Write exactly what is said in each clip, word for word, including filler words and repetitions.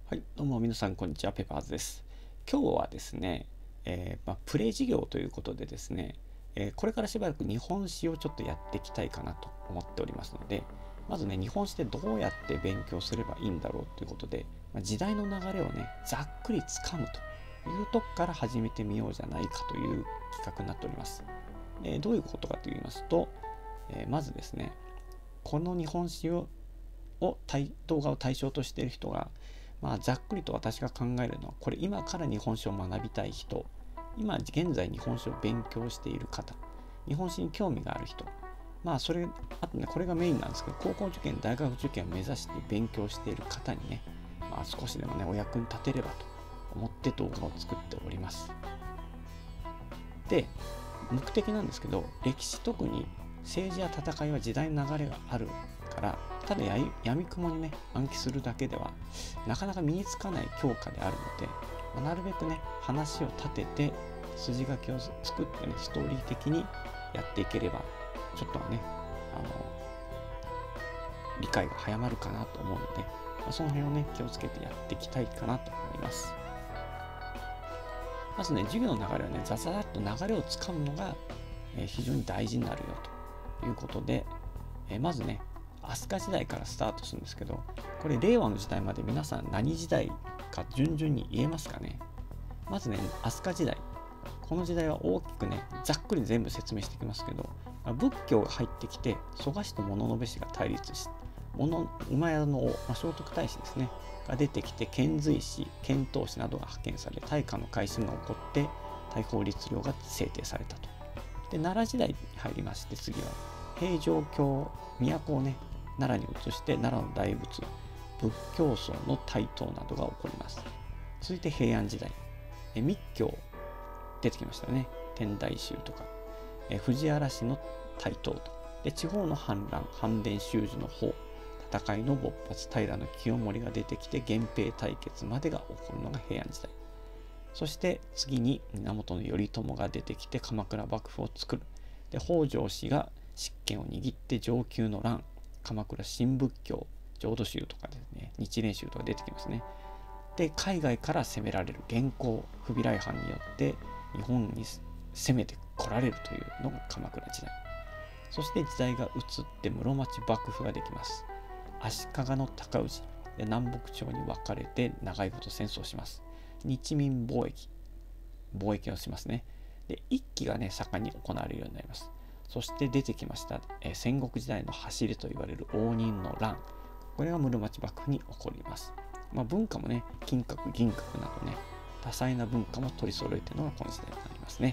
はい、どうも皆さんこんにちは、ペパーズです。今日はですね、えーまあ、プレイ事業ということでですね、えーこれからしばらく日本史をちょっとやっていきたいかなと思っておりますので、まずね、日本史でどうやって勉強すればいいんだろうということで、まあ、時代の流れをね、ざっくりつかむというとこから始めてみようじゃないかという企画になっております。えーどういうことかと言いますと、えーまずですね、この日本史をを動画を対象としている人が、まあ、ざっくりと私が考えるのは、これ今から日本史を学びたい人、今現在日本史を勉強している方、日本史に興味がある人、まあそれ、あとね、これがメインなんですけど、高校受験、大学受験を目指して勉強している方にね、まあ少しでもね、お役に立てればと思って動画を作っております。で、目的なんですけど、歴史、特に政治や戦いは時代の流れがあるから、ただやみくもにね暗記するだけではなかなか身につかない教科であるので、まあ、なるべくね話を立てて筋書きを作ってねストーリー的にやっていければちょっとはねあの理解が早まるかなと思うので、まあ、その辺をね気をつけてやっていきたいかなと思います。まずね授業の流れはねざざっと流れをつかむのが、えー、非常に大事になるよということで、えー、まずね飛鳥時代からスタートするんですけど、これ令和の時代まで皆さん何時代か順々に言えますかね。まずね飛鳥時代、この時代は大きくねざっくり全部説明していきますけど、仏教が入ってきて蘇我氏と物部氏が対立し、物馬宿の王、まあ、聖徳太子ですねが出てきて、遣隋使遣唐使などが派遣され、大化の改新が起こって大法律令が制定されたと。で奈良時代に入りまして、次は平城京、都をね奈良に移して、奈良の大仏仏教僧の台頭などが起こります。続いて平安時代、え密教出てきましたよね。天台宗とかえ藤原氏の台頭とで、地方の反乱、反伝習字の方、戦いの勃発、平清盛が出てきて源平対決までが起こるのが平安時代。そして次に源頼朝が出てきて鎌倉幕府を作る。で北条氏が執権を握って承久の乱、鎌倉新仏教、浄土宗とかですね、日蓮宗とか出てきますね。で海外から攻められる元寇、不備来犯によって日本に攻めてこられるというのが鎌倉時代。そして時代が移って室町幕府ができます。足利の尊氏で南北朝に分かれて長いこと戦争します。日民貿易貿易をしますね。で一揆がね盛んに行われるようになります。そして出てきました、えー、戦国時代の走りと言われる応仁の乱、これが室町幕府に起こります。まあ、文化もね金閣銀閣などね多彩な文化も取り揃えているのがこの時代になりますね。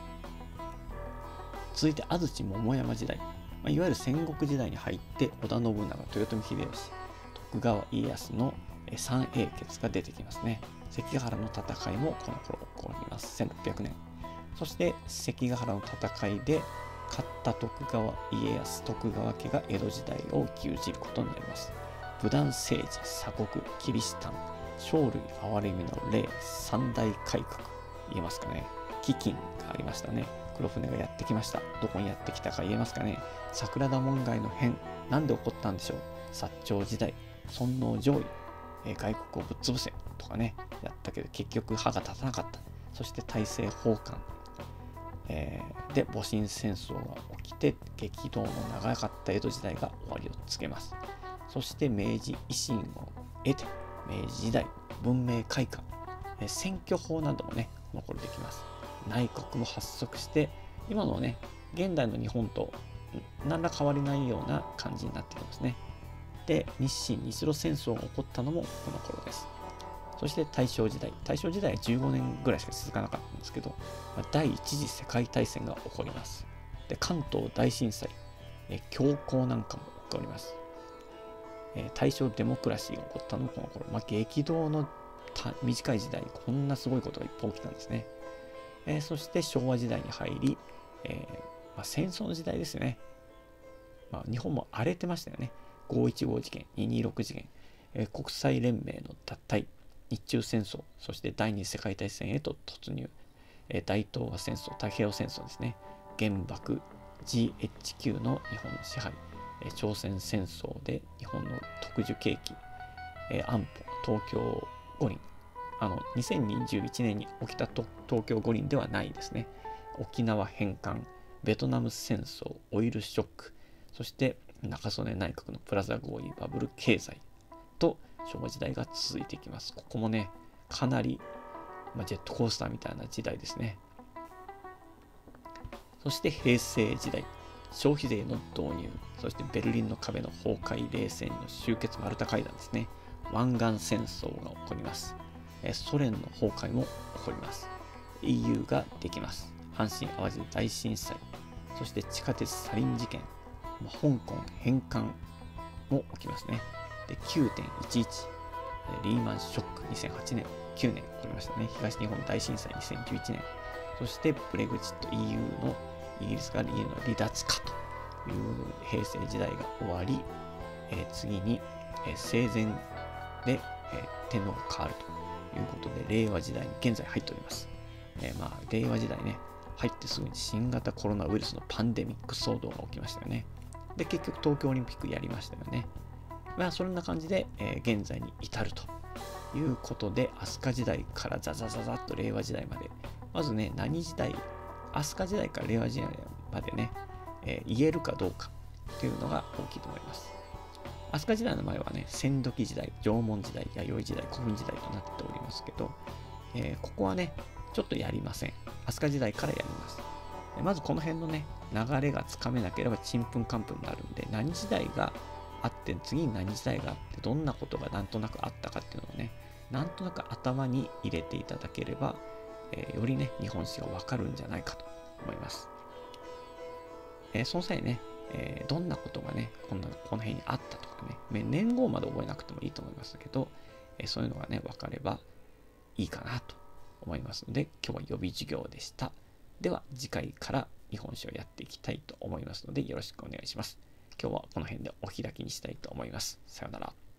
続いて安土桃山時代、まあ、いわゆる戦国時代に入って織田信長、豊臣秀吉、徳川家康の三英傑が出てきますね。関ヶ原の戦いもこの頃起こります。せんろっぴゃくねん。そして関ヶ原の戦いで勝った徳川家康、徳川家が江戸時代を牛耳ることになります。武断政治、鎖国、キリシタン、生類憐れみの霊、三大改革、言えますかね。飢饉がありましたね。黒船がやってきました。どこにやってきたか言えますかね。桜田門外の変、なんで起こったんでしょう。薩長時代、尊王攘夷、え外国をぶっ潰せとかねやったけど結局歯が立たなかった。そして大政奉還、えー、で戊辰戦争が起きて激動の長かった江戸時代が終わりを告げます。そして明治維新を得て明治時代文明開化、えー、選挙法などもねこの頃できます。内閣も発足して今のね現代の日本と何ら変わりないような感じになってきますね。で日清日露戦争が起こったのもこの頃です。そして大正時代、大正時代はじゅうごねんぐらいしか続かなかったんですけど、第一次世界大戦が起こります。で関東大震災、え恐慌なんかも起こります。え大正デモクラシーが起こったのもこの頃、まあ、激動の短い時代にこんなすごいことがいっぱい起きたんですね。えー、そして昭和時代に入り、えーまあ、戦争の時代ですね。まあ、日本も荒れてましたよね。ごいちご事件、にひゃくにじゅうろく事件、えー、国際連盟の脱退、日中戦争、そして第二次世界大戦へと突入、えー、大東亜戦争、太平洋戦争ですね、原爆、ジーエイチキュー の日本の支配、えー、朝鮮戦争で日本の特需景気、えー、安保、東京五輪、あのにせんにじゅういちねんに起きたと東京五輪ではないですね。沖縄返還、ベトナム戦争、オイルショック、そして中曽根内閣のプラザ合意、バブル経済と昭和時代が続いていきます。ここもね、かなり、まあ、ジェットコースターみたいな時代ですね。そして平成時代、消費税の導入、そしてベルリンの壁の崩壊、冷戦の終結、マルタ会談ですね。湾岸戦争が起こります。ソ連の崩壊も起こります。イーユー ができます。阪神・淡路大震災、そして地下鉄サリン事件、香港返還も起きますね。で きゅうてんいちいち、リーマンショックにせんはちねん、きゅうねん起こりましたね。東日本大震災にせんじゅういちねん、そしてブレグジット イーユー のイギリスから イーユー の離脱かという平成時代が終わり、えー、次に、えー、生前で、えー、天皇が変わるということで、令和時代に現在入っております。えー、まあ令和時代ね、入ってすぐに新型コロナウイルスのパンデミック騒動が起きましたよね。で、結局東京オリンピックやりましたよね。まあそんな感じで、えー、現在に至るということで、飛鳥時代からザザザザっと令和時代まで、まずね、何時代、飛鳥時代から令和時代までね、えー、言えるかどうかというのが大きいと思います。飛鳥時代の前はね、戦時時代、縄文時代、弥生時代、古墳時代となっておりますけど、えー、ここはね、ちょっとやりません。飛鳥時代からやります。まずこの辺のね、流れがつかめなければちんぷんかんぷんになるんで、何時代があって、次に何時代があって、どんなことがなんとなくあったかっていうのをね、なんとなく頭に入れていただければ、えー、よりね、日本史がわかるんじゃないかと思います。えー、その際ね、えー、どんなことがね、こんな、この辺にあったとかね、年号まで覚えなくてもいいと思いますけど、えー、そういうのがね、わかればいいかなと思いますので、今日は予備授業でした。では次回から日本史をやっていきたいと思いますので、よろしくお願いします。今日はこの辺でお開きにしたいと思います。さようなら。